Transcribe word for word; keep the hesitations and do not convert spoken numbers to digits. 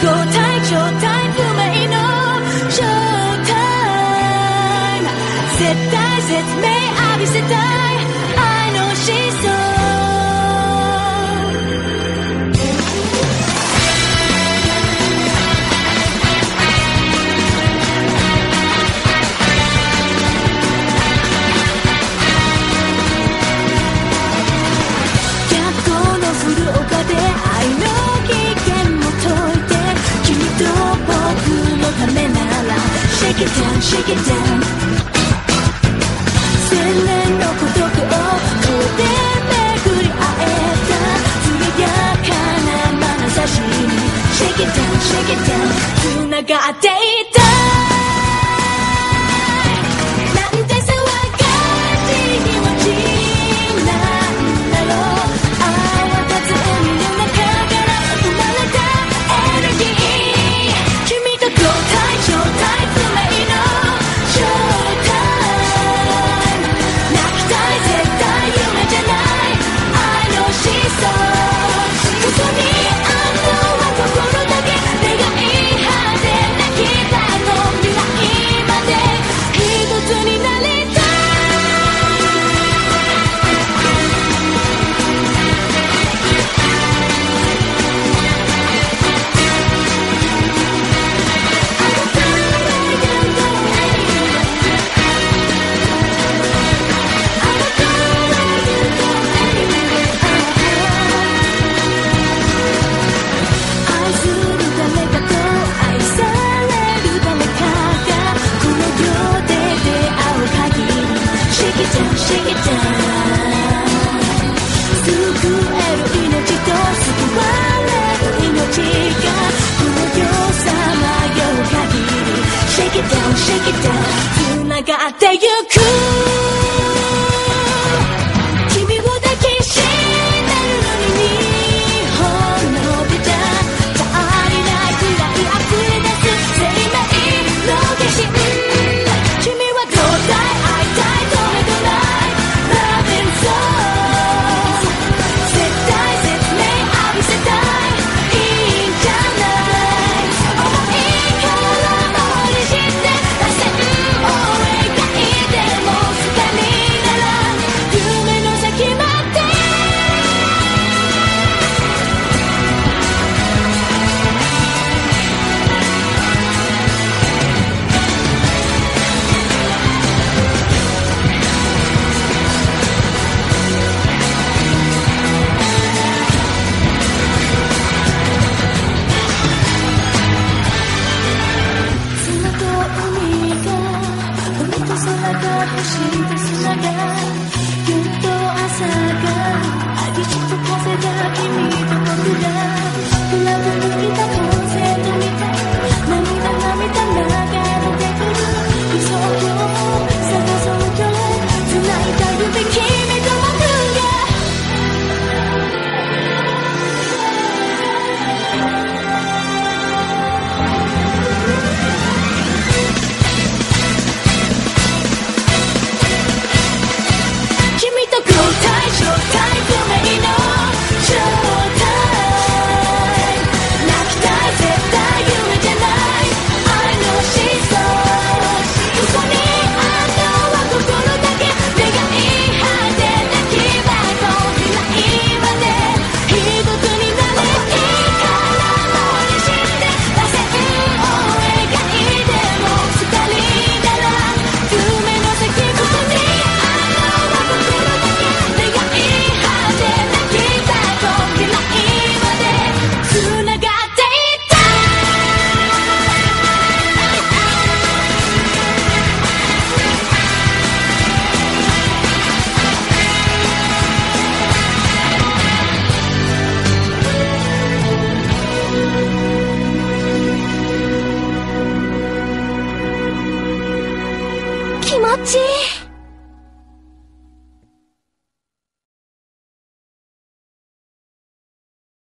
体状態不明のショータイム絶対説明浴びせたい愛の思想Shake it down, shake it down 千年の孤独をこうで巡り会えた艶やかな眼差しに Shake it down, shake it down 繋がっていたなんて騒がしい気持ちなんだろう泡立つ海の中から生まれたエネルギー君と交代状態Shake it down 繋がってゆく君を抱きしめるのににほんのビタ足りないくらい溢れ出す生命の化身君はどうだい会いたい止めどない Loving soul 絶対説明浴びせたいいいんじゃない思いから回りして星と砂が夜と朝が激しく風が君と僕がクラブにいたコンセントみたい涙涙流れてくる理想郷探そう今日繋いだ指君と僕が気持ちいい。